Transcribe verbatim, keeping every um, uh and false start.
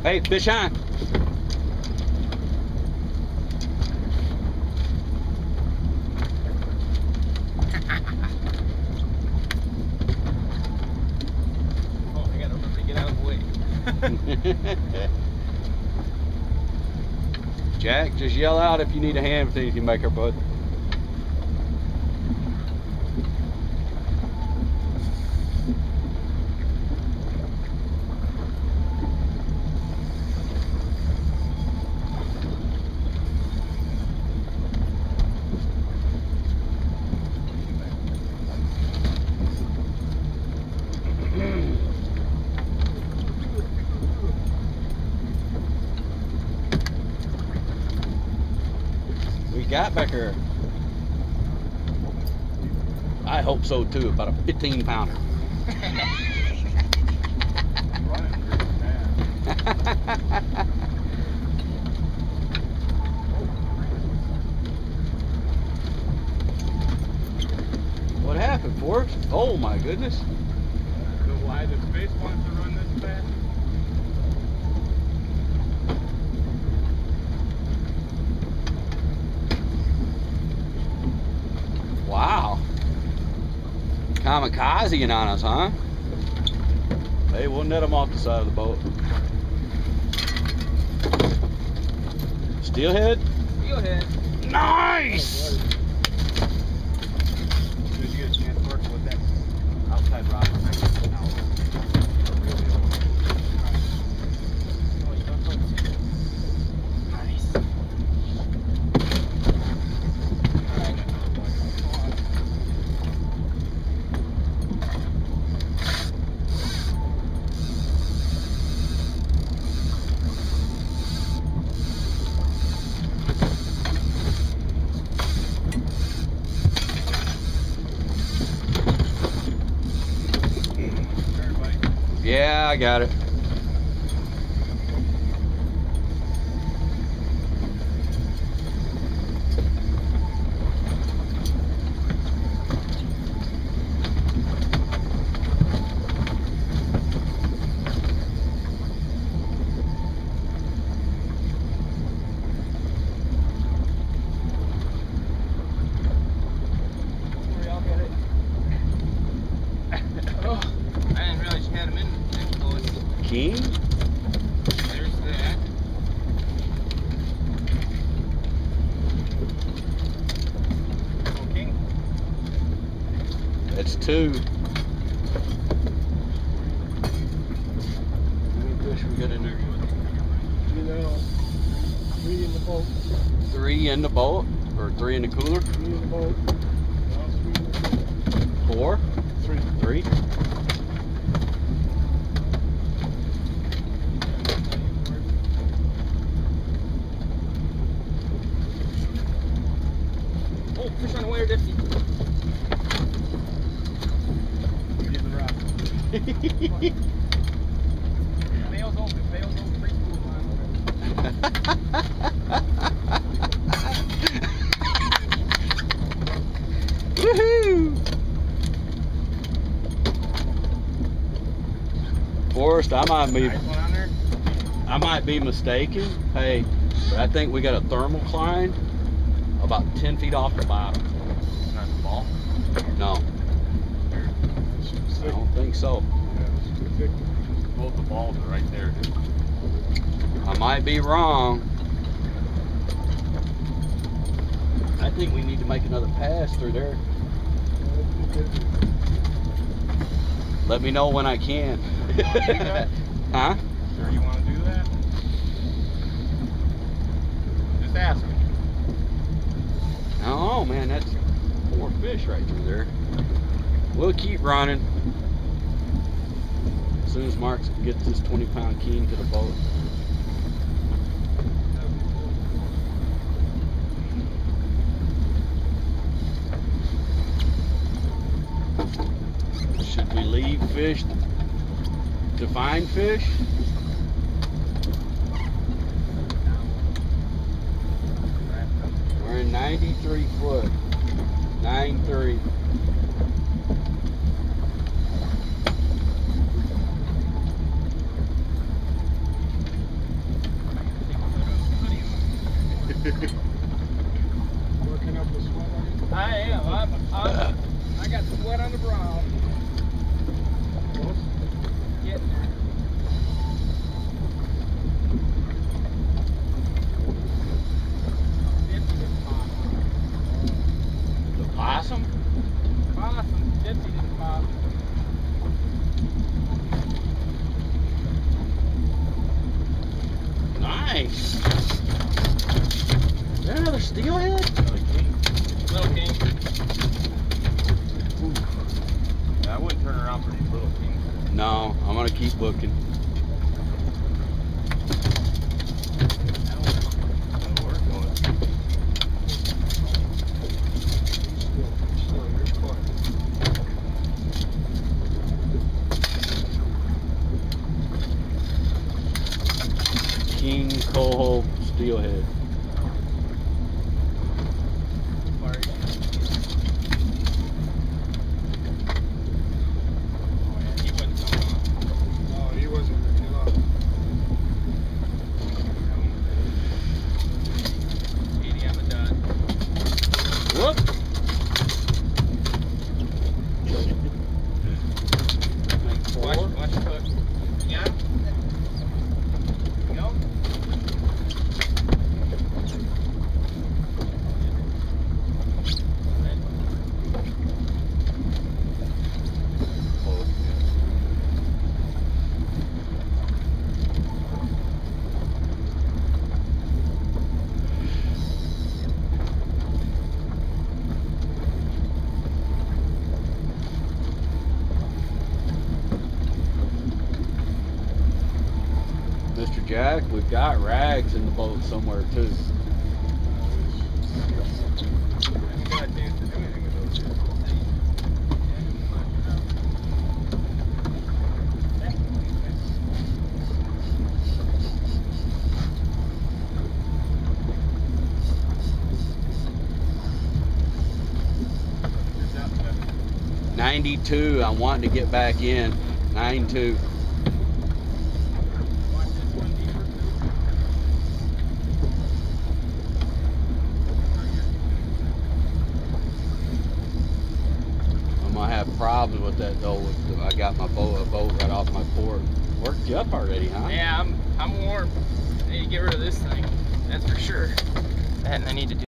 Hey, fish on. Oh, I gotta remember to get out of the way. Jack, just yell out if you need a hand with anything back here, bud. Got back here. I hope so too, about a fifteen pounder. What happened, Forrest? Oh my goodness. So why the space wants to run this fast? Wow. Kamikazeing on us, huh? Hey, we'll net them off the side of the boat. Steelhead? Steelhead. Nice! Did you get a chance to work with that outside rod? Yeah, I got it. King? There's that. Oh, king? That's two. How many fish we got in there? You know, three in the boat. Three in the boat? Or three in the cooler? Three in the boat. No, three in the cooler. Four? Three. Three? Oh, fish on the way or dipsy? Get the rod. Bail's open, bail's open, free school line. Woohoo! Forrest, I might be Nice one on there. I might be mistaken. Hey, but I think we got a thermal cline about ten feet off the bottom. Not the ball. No, I don't think so. Yeah, it's too thick. Both the balls are right there, dude. I might be wrong. I think we need to make another pass through there. Let me know when I can. You wanna do that? Huh? Sure you want to do that? Just ask me. I don't know, man. That's four fish right through there. We'll keep running as soon as Mark gets this twenty pound king to the boat. Should we leave fish to find fish? We're in ninety-three foot. nine three. Working up the sweat on you? I am. I'm, I'm, I got sweat on the brow. Close? Getting there. The possum? Possum, dipsy didn't pop. Nice. Is there another steelhead? Little king. Yeah, I wouldn't turn around for these little kings. No, I'm gonna keep looking. That'll work, will it? Still, you're caught. King coho steelhead. Sorry. Oh yeah, he wasn't coming on. Oh, he wasn't picking up. eighty on the dot. Whoop. Watch, watch the hook. Yeah. Go. Mister Jack, we've got rags in the boat somewhere too. Haven't got a chance to do anything with those yet. ninety-two, I'm wanting to get back in. nine two. Watch this one deeper too. I'm gonna have problems with that though. With the, I got my boat, a boat right off my port. Worked you up already, huh? Yeah, I'm I'm warm. I need to get rid of this thing. That's for sure. And I need to do